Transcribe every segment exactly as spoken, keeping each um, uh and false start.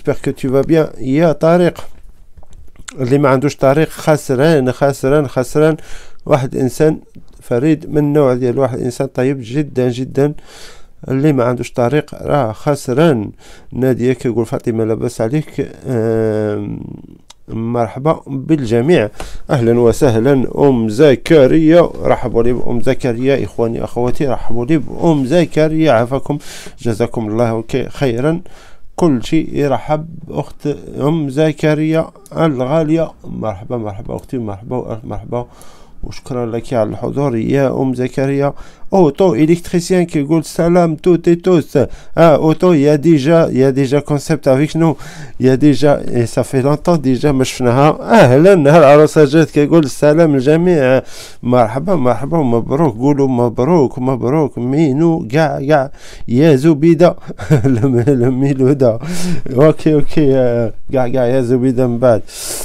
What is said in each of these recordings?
جيسبر كو تو فا بيان يا طارق. اللي ما عندوش طريق خسران خسران خسران، واحد انسان فريد من نوع ديال واحد انسان طيب جدا جدا. اللي ما عندوش طريق راه خسران. نادية كيقول فاطمة لاباس عليك؟ مرحبا بالجميع، اهلا وسهلا. ام زكريا رحبوا لي بام زكريا، اخواني اخواتي رحبوا لي بام زكريا، عافاكم جزاكم الله خيرا. كل شيء يرحب اخت ام زكريا الغاليه. مرحبا مرحبا اختي، مرحبا الف مرحبا وشكرا لك على الحضور يا ام زكريا. اوتو الكتريسيان كيقول سلام توتي توس. اه اوتو يا ديجا يا ديجا كونسيبت افيك نو، يا ديجا صافي لونطون ديجا ما شفناها. اهلا هالعروسه جات كيقول السلام الجميع، مرحبا مرحبا ومبروك. قولوا مبروك مبروك مينو كاع كاع يا زبيده الميلوده. اوكي اوكي كاع كاع يا زبيده من بعد.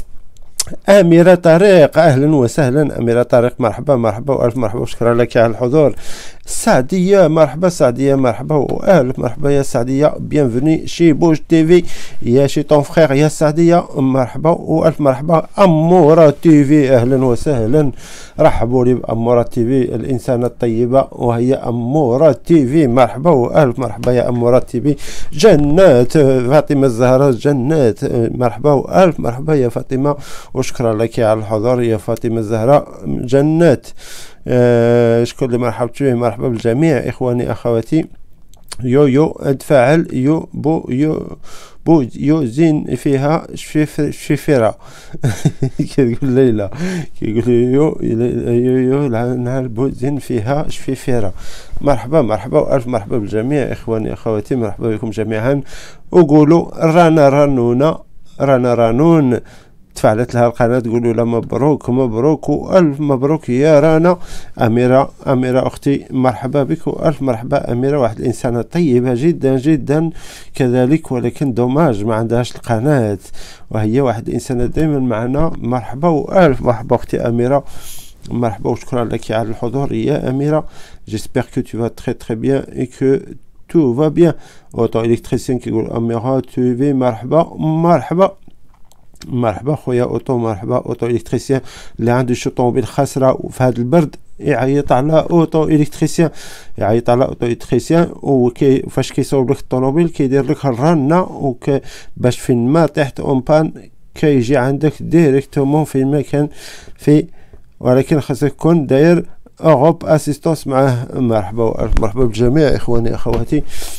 أميرة طريق أهلا وسهلا أميرة طريق، مرحبا مرحبا وألف مرحبا وشكرا لك على الحضور. سعدية مرحبا سعدية مرحبا وألف مرحبا يا سعدية، بيانفوني شي بوج تيفي يا شي طون فخير يا سعدية، مرحبا وألف مرحبا. أمورة تيفي أهلا وسهلا، رحبوا لي بأمورة تيفي الإنسانة الطيبة وهي أمورة تيفي، مرحبا وألف مرحبا يا أمورة تيفي. جنات فاطمة الزهراء جنات، مرحبا وألف مرحبا يا فاطمة وشكرا لك على الحضور يا فاطمة الزهراء. جنات آه شكون اللي مرحبت به؟ مرحبا بالجميع اخواني اخواتي. يو يو اتفاعل يو بو يو بو يو زين فيها شفيرة كيقول ليلى كيقول يو يو يو نهار بو زين فيها شفيفيرة. مرحبا مرحبا والف مرحبا بالجميع اخواني اخواتي، مرحبا بكم جميعا. وقولوا رانا رانونا رانا رانون تفعلت لها القناة، تقولوا لها مبروك مبروك وألف مبروك يا رانا. أميرة أميرة أختي مرحبا بك وألف مرحبا. أميرة واحد الإنسانة طيبة جدا جدا كذلك، ولكن دوماج ما عندهاش القناة، وهي واحد الإنسانة دائما معنا. مرحبا وألف مرحبا أختي أميرة، مرحبا وشكرا لك على الحضور يا أميرة. جيسبر كو تو فا تري تري بيان اي كو تو فا بيان. اوتو الكتريسيان كيقول أميرة تو في مرحبا مرحبا مرحبا خويا اوتو، مرحبا اوتو الكتريسيان اللي عنده شي طوموبيل خاسره وفي هذا البرد يعيط على اوتو الكتريسيان، يعيط على اوتو الكتريسيان. وكي فاش كيصوب لك الطوموبيل كيدير لك الرنه وك باش فين ما طيحت اون بان كيجي عندك ديريكتومون فين ما كان في، ولكن خاصك تكون داير اوروب اسيستونس معاه. مرحبا مرحبا بالجميع اخواني اخواتي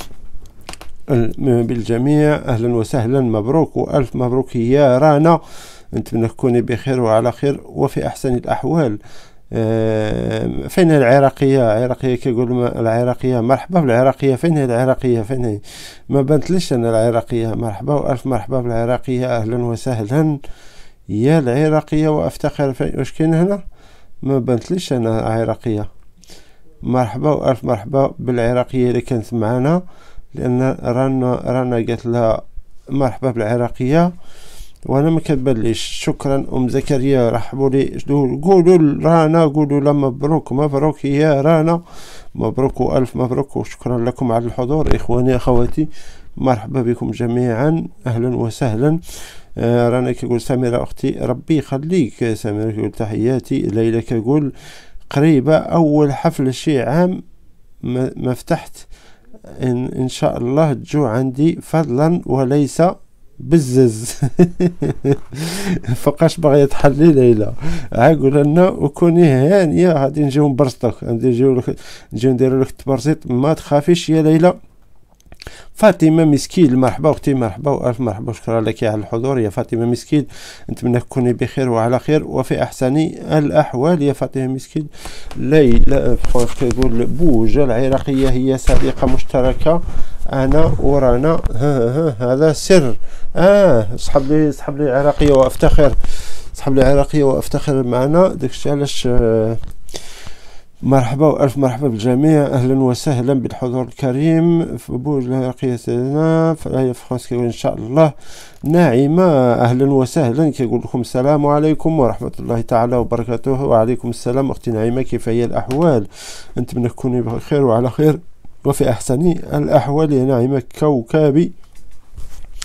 بالجميع، اهلا وسهلا مبروك والف مبروك يا رانا. نتمنى تكوني بخير وعلى خير وفي احسن الاحوال. أه فين العراقيه؟ عراقيه كيقول العراقيه، مرحبا بالعراقيه. فين هي العراقيه؟ فين هي؟ ما بانتليش انا العراقيه. مرحبا والف مرحبا بالعراقيه، اهلا وسهلا يا العراقيه وافتخر. واش كاين هنا؟ ما بانتليش انا عراقيه. مرحبا والف مرحبا بالعراقيه اللي كانت معنا، لان رانا رانا قالت لها مرحبا بالعراقيه وانا ما كتبانليش. شكرا ام زكريا، رحبوا لي قولوا رانا، قولوا لا مبروك مبروك يا رانا، مبروك والف مبروك وشكرا لكم على الحضور اخواني اخواتي، مرحبا بكم جميعا اهلا وسهلا. آه رانا كيقول سميرة اختي ربي يخليك. سميرة كيقول تحياتي. ليلى كيقول قريبه اول حفل شي عام ما, ما فتحت إن, إن شاء الله تجو عندي فضلا وليس بزز. فقاش باغي تحلي ليلى عاقول لنا وكوني هانيه غادي نجيو نبرسطوك، غادي نجيو لك نجيو نديرو لك التبرسيط ما تخافيش يا ليلى. فاطمه مسكين مرحبا اختي، مرحبا والف مرحبا شكرا لك على الحضور يا فاطمه مسكين. نتمنى تكوني بخير وعلى خير وفي احسن الاحوال يا فاطمه مسكين. ليلى فرانس كيقول بوجه العراقيه هي صديقه مشتركه انا ورانا. ها ها هذا سر. اه صحاب لي صحاب لي عراقيه وافتخر، صحاب لي عراقيه وافتخر معنا. داكشي علاش آه مرحبا والف مرحبا بالجميع، اهلا وسهلا بالحضور الكريم في بوج العراقيه سيدنا في فرنسا. كيقول ان شاء الله ناعمه، اهلا وسهلا. كيقول لكم السلام عليكم ورحمه الله تعالى وبركاته. وعليكم السلام اختي نعيمه، كيف هي الاحوال؟ نتمنى تكوني بخير وعلى خير وفي احسن الاحوال يا ناعمه كوكبي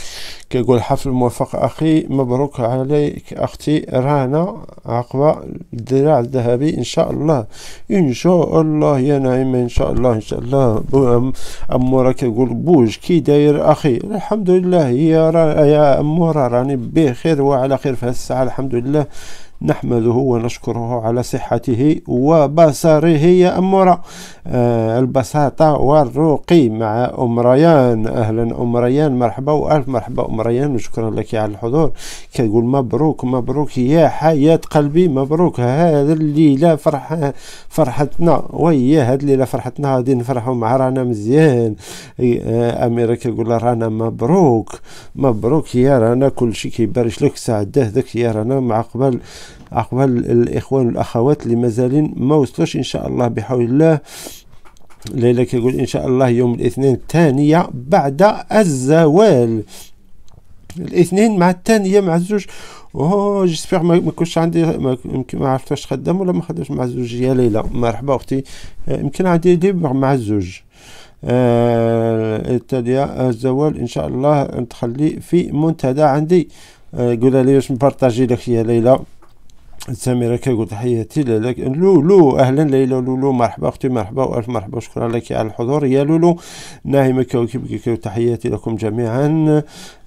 كيقول حفل موفق أخي، مبروك عليك أختي رنا عقبة الدراع الذهبي إن شاء الله. إن شاء الله يا نعيمة، إن شاء الله إن شاء الله. أمورة كيقول بوج كي داير أخي؟ الحمد لله يا را يا أمورة، راني بخير وعلى خير في هذه الساعة الحمد لله، نحمده ونشكره على صحته وبصره يا أمورة. آه البساطة والرقي مع أم ريان. أهلا أم ريان، مرحبا وألف مرحبا أم ريان، وشكرا لك على الحضور. كيقول مبروك مبروك يا حياة قلبي، مبروك هذا الليلة فرح فرحتنا، ويا هذه الليلة فرحتنا غادي نفرحوا مع رانا مزيان. آه أميرة كيقول رانا مبروك مبروك يا رانا، كل شيء كيبارك لك، سعداه ذاك يا رانا، مع قبل عقبال الإخوان والأخوات اللي مازالين ما وصلوش إن شاء الله بحول الله. ليلى كيقول إن شاء الله يوم الاثنين الثانية بعد الزوال، الاثنين مع الثانية مع الزوج. اوه جيسبيغ ما يكونش عندي، يمكن ما عرفت واش خدام ولا ما خدامش مع الزوج. يا ليلى مرحبا اختي، يمكن عندي ديبر مع الزوج. التالية آه الزوال ان شاء الله تخلي في منتدى عندي. آه قولها لي باش نبارطاجي لك يا ليلى. سميرة كيقول تحياتي لك لولو، اهلا ليلى لولو، مرحبا اختي مرحبا والف مرحبا، شكرا لك على الحضور يا لولو. ناهمة كوكب كيقول تحياتي لكم جميعا.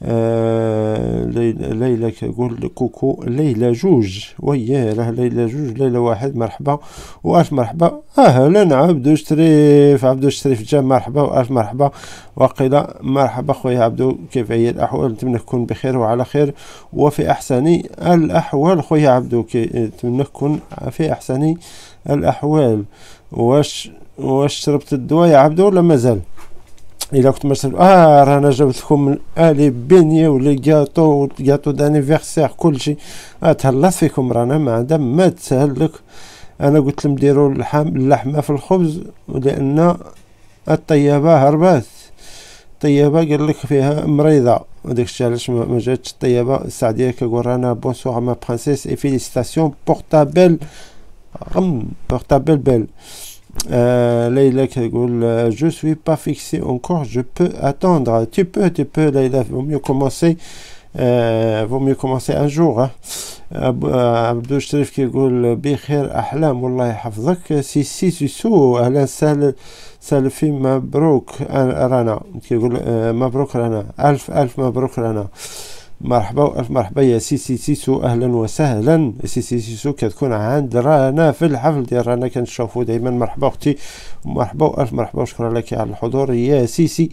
آه ليلى كيقول كوكو ليلى جوج، ويا له ليلى جوج ليلى واحد، مرحبا والف مرحبا. اهلا عبدو شريف، عبدو شريف جا، مرحبا والف مرحبا. وقيل مرحبا خويا عبدو، كيف هي الاحوال؟ نتمنى تكون بخير وعلى خير وفي احسن الاحوال خويا عبدو، نتمنى تكون في احسن الاحوال. واش واش شربت الدواء يا عبدو ولا مازال؟ الا كنت ما شربت اه رانا جبت لكم الي بينيه ولي كاطو كاطو دانيفرسير كلشي. اه تهلاط فيكم، رانا ما عندها ما تسهل لك. انا قلت لهم ديروا اللحم اللحمه في الخبز لان الطيبه هربات، الطيبه قال لك فيها مريضه، وداك الشيء علاش ما جاتش الطيبه. السعديه كيقول رانا بونسوار ما برانسيس اي فيليسيتاسيون بورتابيل غم بورتابيل بيل. Euh, Leïla qui dit je suis pas fixé encore, je peux attendre. Tu peux, tu peux Leïla, vaut mieux commencer euh, vaut mieux commencer un jour. hein. عبدو الشريف كيقول بخير احلام والله يحفظك. سيسي سيسو اهلا وسهلا سالفي، مبروك رانا، كيقول مبروك رانا، الف الف مبروك رانا، مرحبا والف مرحبا يا سيسي سيسو، اهلا وسهلا. سيسي سيسو كتكون عند رانا في الحفل ديال رانا كنشوفو دائما. مرحبا اختي، مرحبا والف مرحبا، وشكرا لك على الحضور يا سيسي.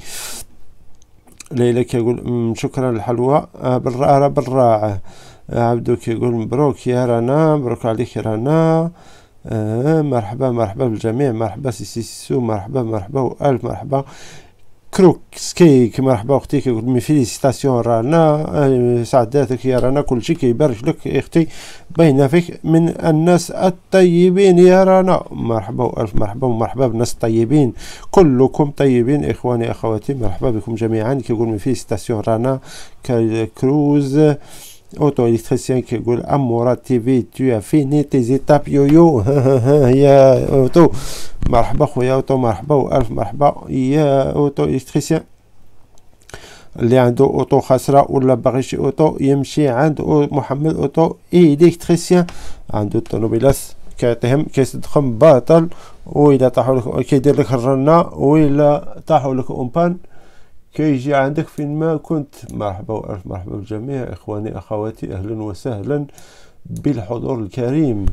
ليلى كيقول شكرا الحلوى بالراعه بالراعه. عبدو كيقول مبروك يا رنا، مبروك عليك يا رنا. آه مرحبا مرحبا بالجميع، مرحبا سيسي سيسو، مرحبا مرحبا والف مرحبا. كروكسكيك مرحبا اختي، كيقول مي فيليسيتاسيون رانا، آه سعداتك يا رنا، كلشي كيبارك لك اختي، باينه فيك من الناس الطيبين يا رنا. مرحبا والف مرحبا ومرحبا بالناس الطيبين، كلكم طيبين اخواني اخواتي، مرحبا بكم جميعا. كيقول مي فيليسيتاسيون رانا. كروز اوتو الكتريسيان كيقول امورا تي في تو فيني تي زيتاب يويو يا اوتو، مرحبا خويا اوتو، مرحبا والف مرحبا يا اوتو الكتريسيان. اللي عنده اوتو خاسره ولا باغي شي اوتو يمشي عند محمد اوتو الكتريسيان، عنده الطوموبيلات كيعطيهم كيصدقهم باطل، وإلا طاحوا لك كيدير لك الرنه، وإلا طاحوا لك اونبان كيجي عندك فين ما كنت. مرحبا والف مرحبا بالجميع اخواني اخواتي، اهلا وسهلا بالحضور الكريم.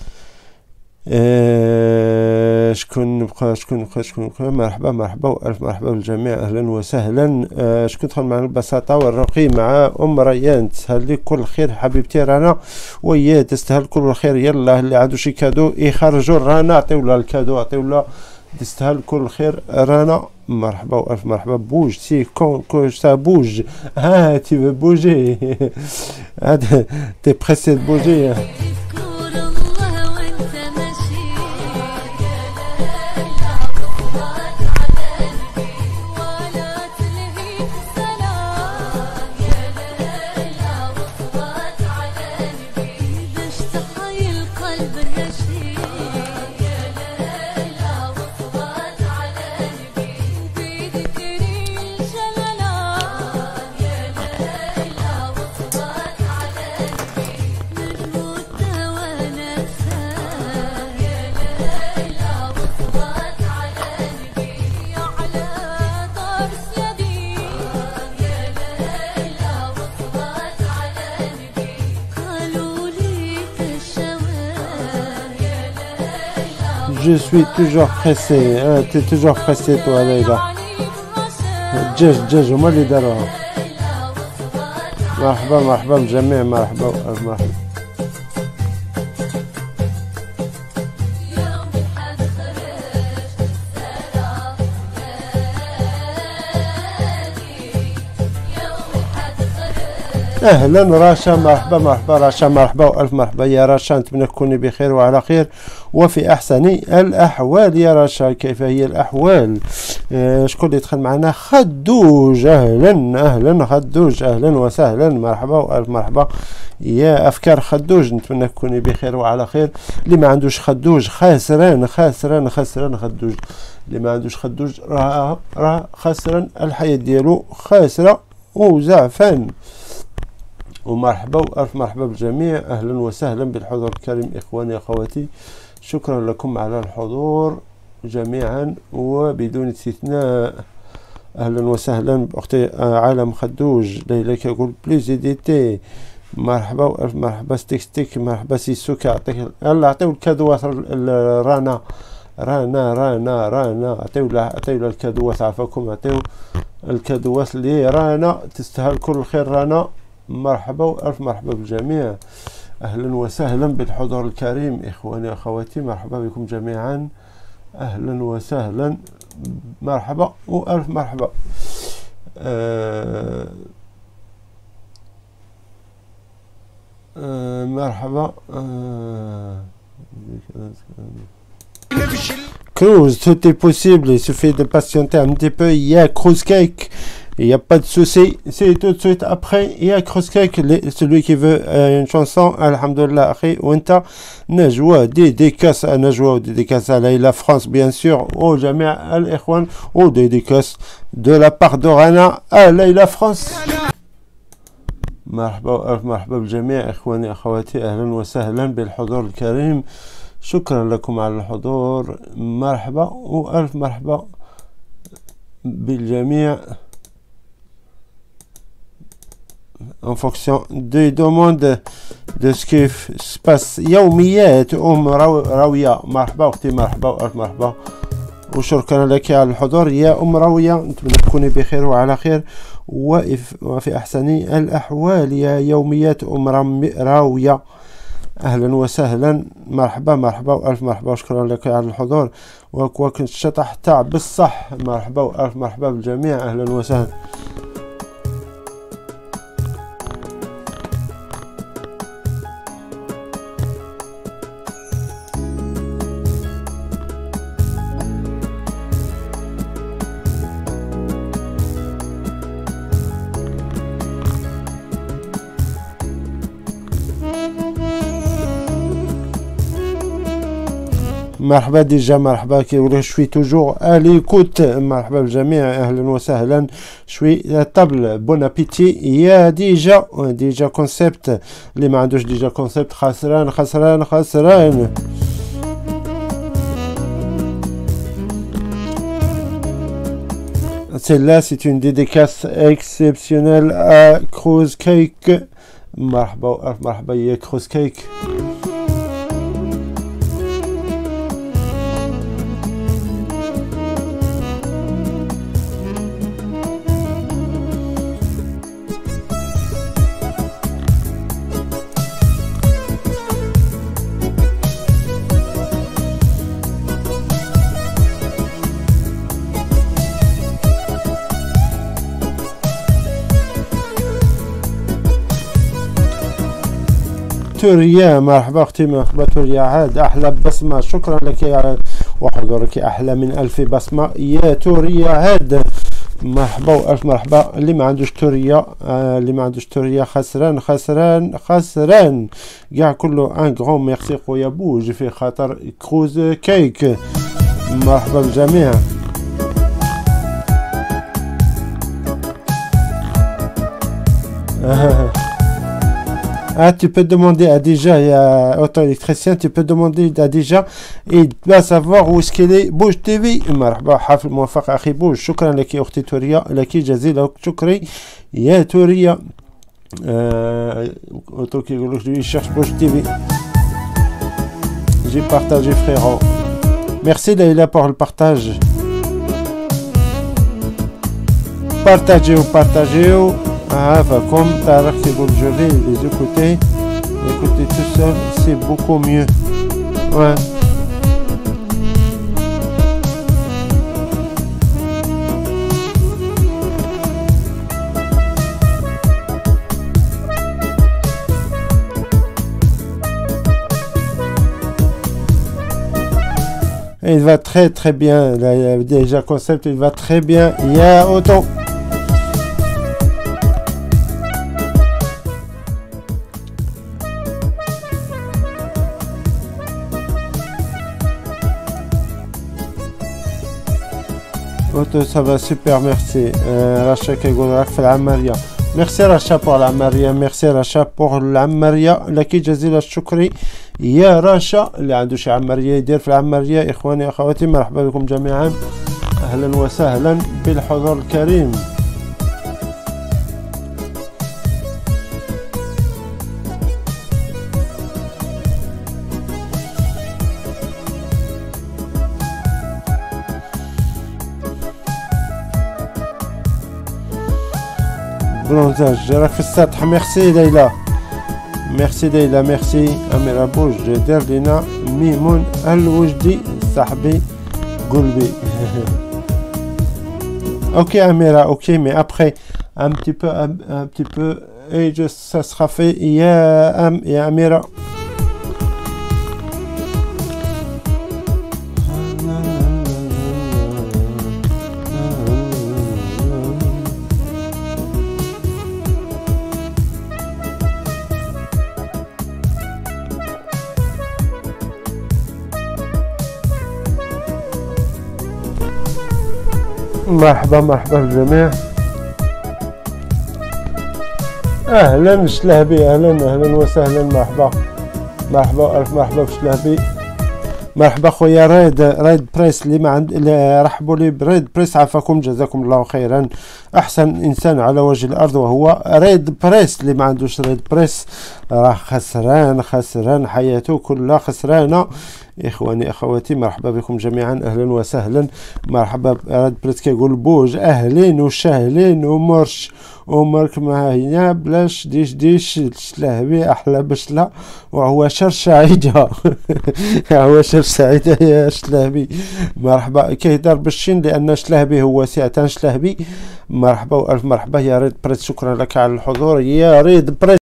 آه شكون نبقى شكون نبقى شكون نبقى مرحبا مرحبا والف مرحبا بالجميع، اهلا وسهلا. آه شكون دخل معنا البساطه والرقي مع ام ريان. تسهل لي كل خير حبيبتي رانا، ويا تستاهل كل خير. يلا اللي عنده شي كادو يخرجوا رانا، عطيو لها الكادو، عطيو لها، تستاهل كل خير رانا. مرحبا والف مرحبا. بوج سي كون كو سا بوج، ها تي في بوجي هذا تي بريسي بوجي. Je suis toujours pressé. Hein, t'es toujours pressé toi Leïla. الدجاج الدجاج هما اللي داروها. مرحبا مرحبا بالجميع، مرحبا وألف مرحبا. اهلا رشا، مرحبا مرحبا رشا، مرحبا والف مرحبا يا رشا، نتمنى تكوني بخير وعلى خير وفي احسن الاحوال يا رشا. كيف هي الاحوال؟ آه شكون اللي دخل معنا؟ خدوج، اهلا اهلا خدوج، اهلا وسهلا، مرحبا والف مرحبا يا افكار خدوج، نتمنى تكوني بخير وعلى خير. اللي ما عندوش خدوج خاسران خاسران خاسران خدوج، اللي ما عندوش خدوج راه راه خاسران، الحياه ديالو خاسره وزعفان. ومرحبا والف مرحبا بالجميع، اهلا وسهلا بالحضور الكريم اخواني اخواتي، شكرا لكم على الحضور جميعا وبدون استثناء. اهلا وسهلا باختي عالم خدوج. ليلى كيقول بليزيديتي، مرحبا والف مرحبا. ستيك ستيك مرحبا. سيسو كيعطيك، يلا عطيو الكادوات رانا رانا رانا رانا عطيو لها عطيو لها الكادوات، عافاكم عطيو الكادوات اللي رانا تستاهل كل الخير رانا. مرحبا والف مرحبا بالجميع، اهلا وسهلا بالحضور الكريم اخواني اخواتي، مرحبا بكم جميعا، اهلا وسهلا، مرحبا والف مرحبا. آه آه مرحبا. آه Cruz, tout est possible, il suffit de patienter un petit peu. Il y a Cruz Cake, il n'y a pas de souci, c'est tout de suite après. Il y a Cruz Cake, celui qui veut euh, une chanson, alhamdulillah, akhi, Wenta, Najwa, dédicace à Najwa, dédicace à Leïla France, bien sûr, au Jamia Al-Ikhwan, ou dédicace de la part de Rana à Leïla France. مرحبا والف مرحبا بالجميع اخواني اخواتي، اهلا وسهلا بالحضور الكريم، شكرا لكم على الحضور، مرحبا والف مرحبا بالجميع. en fonction des demandes de ce qui se passe. يوميات ام راويه، مرحبا اختي، مرحبا والف مرحبا وشكرا لك على الحضور يا ام راويه، نتمنى تكوني بخير وعلى خير وفي احسن الاحوال يا يوميات ام راويه، اهلا وسهلا، مرحبا مرحبا والف مرحبا وشكرا لك على الحضور. وكنت الشطح تاع بالصح، مرحبا والف مرحبا بالجميع، اهلا وسهلا. مرحبا ديجا، مرحبا كيقول شوي توجور à l'écoute، مرحبا بالجميع، اهلا وسهلا. شوي طبل بون ابيتي يا ديجا، ديجا كونسيبت، اللي ما عندوش ديجا كونسيبت خسران خسران خسران. Celle-là c'est une dédicace exceptionnelle à Cruz Cake. مرحبا مرحبا يا Cruz Cake. توريا، مرحبا اختي، مرحبا توريا، عاد احلى بصمه، شكرا لك يا وحضورك احلى من الف بصمه يا توريا عاد، مرحبا والف مرحبا. اللي ما عندوش توريا آه اللي ما عندوش توريا خسران خسران خسران كاع كله. ان غران ميرسي خويا بوج في خاطر كروز كيك، مرحبا بالجميع. Ah, tu peux demander à déjà, il y a auto-électricien, tu peux demander à déjà et il va savoir où est-ce qu'il est. Bouge تي في. مرحبا، حافل موفق أخي بوج، شكرا لك يا أختي توريا، لك جزيل شكري يا توريا. Auto qui يقول لك je cherche Bouge تي في. J'ai partagé frérot. ميرسي ليلى بور البارتاج. بارتاجيو بارتاجيو. عافاكم. طارق تيقول جو في لي زيكوتي écouter tout seul c'est beaucoup mieux. Ouais. Il va très très bien. Là, il y a déjà concept, il va très bien. Il y a autant. Auto, ça va super, merci. Euh, Racha qui راك في العمارية. Merci Racha pour العمارية. Merci Racha pour العمارية. لك جزيل الشكر يا رشا. اللي عنده شي عمارية يدير في العمارية. إخواني أخواتي مرحبا بكم جميعا. أهلا وسهلا بالحضور الكريم. برونزاج راك في السطح. ميرسي ليلى. ميرسي ليلى ميرسي. أميرة بوج دير لينا ميمون الوجدي صاحبي قلبي. Ok Amira, ok, mais après un petit peu, un, un petit peu, et je, ça sera fait. Il y a, il y a Amira. مرحبا مرحبا بالجميع. اهلا شلهبي. اهلا اهلا وسهلا. مرحبا مرحبا الف مرحبا بشلهبي. مرحبا خويا ريد ريد بريس اللي ما عند اللي رحبوا لي بريد بريس. عافاكم جزاكم الله خيرا. احسن انسان على وجه الارض وهو ريد بريس. اللي ما عندوش ريد بريس راه خسران خسران حياته كلها خسرانه. اخواني اخواتي مرحبا بكم جميعا. اهلا وسهلا. مرحبا ريد بريس كيقول بوج اهلين وشاهلين ومرش ومرك ما هنا بلاش ديش ديش شلهبي احلى بشله وهو شر سعيده. هو شر سعيده يا شلهبي. مرحبا. كيهدر بالشين لان شلهبي هو ساعتان شلهبي. مرحبا والف مرحبا يا ريد بريس. شكرا لك على الحضور يا ريد بريس.